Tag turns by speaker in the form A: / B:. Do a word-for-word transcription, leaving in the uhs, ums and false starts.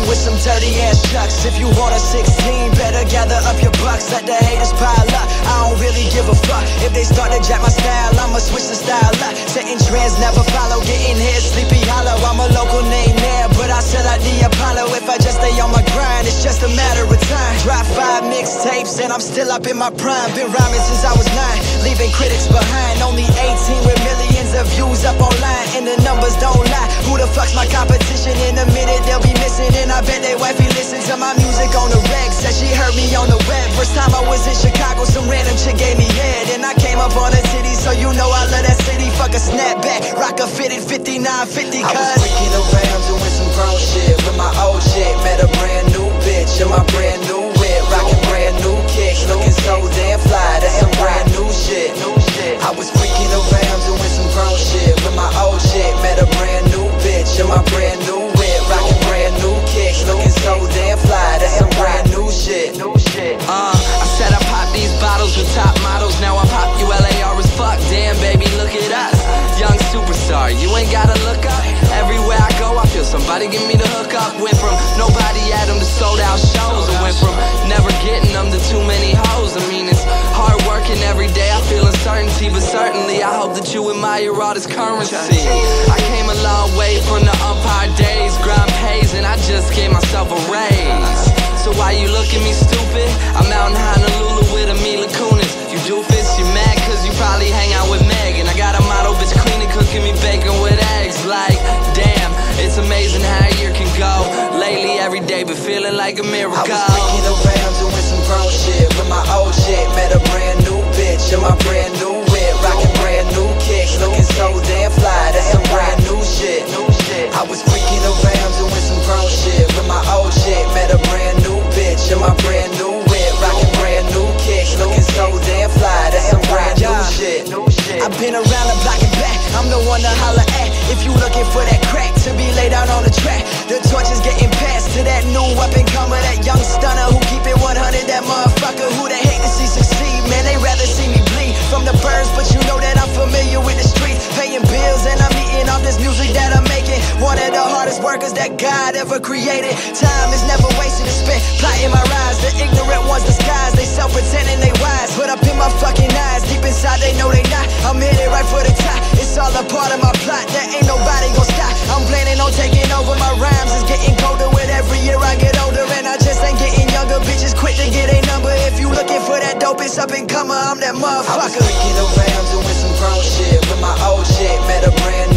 A: with some dirty ass chucks. If you want a sixteen, better gather up your bucks. Let the haters pile up, I don't really give a fuck. If they start to jack my style, I'ma switch the style up. Setting trends never follow, getting here Sleepy Hollow. I'm a local name there, but I sell out the Apollo. If I just stay on my grind, it's just a matter of time. Drop five mixtapes and I'm still up in my prime. Been rhyming since I was nine, leaving critics behind. Only eighteen with millions of views up online, and the numbers don't lie. Who the fuck's my competition? In a minute they'll be missing, and I bet they wifey listen to my music on the reg. Said she heard me on the web. First time I was in Chicago, some random chick gave me head, and I came up on the city, so you know I love that city. Fuck a snapback, rock a fitted fifty-nine fifty. Cause I was freaking around doing some grown shit with my old chick. Met a brand new bitch in my brand new whip, rocking brand new kicks, looking so damn fly. That's some brand new shit. I was freaking around doing some grown shit with my old chick. Met a brand new bitch in my brand new whip, rocking brand new kicks, looking so damn fly. That's some brand new shit. Uh, I said I pop these bottles with top models. Now I pop you L A R as fuck. Damn baby, look at us, young superstar. You ain't gotta look up. Everywhere I go, I feel somebody give me the hook up. Went from nobody at them to sold out shows. I went from never getting them to too many hoes. I mean, it's hard working every day. I feel uncertainty, but certainly I hope that you admire all this currency. I came a long way from the umpire days. Grind pays and I just gave myself a raise. So why you look at me stupid? I'm out in Honolulu with Mila Kunis. You doofus, you mad cause you probably hang out with Meg. And I got a model bitch cleaning, cooking me bacon with eggs. Like, damn, it's amazing how a year can go. Lately every day been feeling like a miracle. I was freaking around doing some grown shit with my old chick. Met a brand new bitch in my brand new whip, rocking brand new kicks, looking so damn fly. That's some brand new shit. I was freaking around doing some grown shit with my old chick. Met a brand new bitch in my brand new whip, rocking brand new kicks, looking so damn fly. That's some brand new shit. I've been around the block and back, I'm the one to holler at. If you looking for that crack to be laid out on the track, the torch is getting passed to that new up and comer, that young stunner who keep it one hundred. That motherfucker who they hate to see succeed. Man, they rather see me bleed from the birds, but you know that I'm familiar with the streets, paying bills and I'm eating off this music that I'm making. One of the hardest workers that God ever created. Time is never wasted, it's spent plotting my rise. The ignorant ones disguised, they self-pretending they wise, but up in my fucking eyes, deep inside they know they not. I'm headed right for the top, it's all a part of my plot. There ain't nobody gon' stop, I'm planning on taking over. My rhymes is getting colder with every year I get older, and I just ain't getting younger. Bitches quick to get a number. If you looking for that dope, it's up and comer, I'm that motherfucker. I was freaking around doing some grown shit with my old chick. Met a brand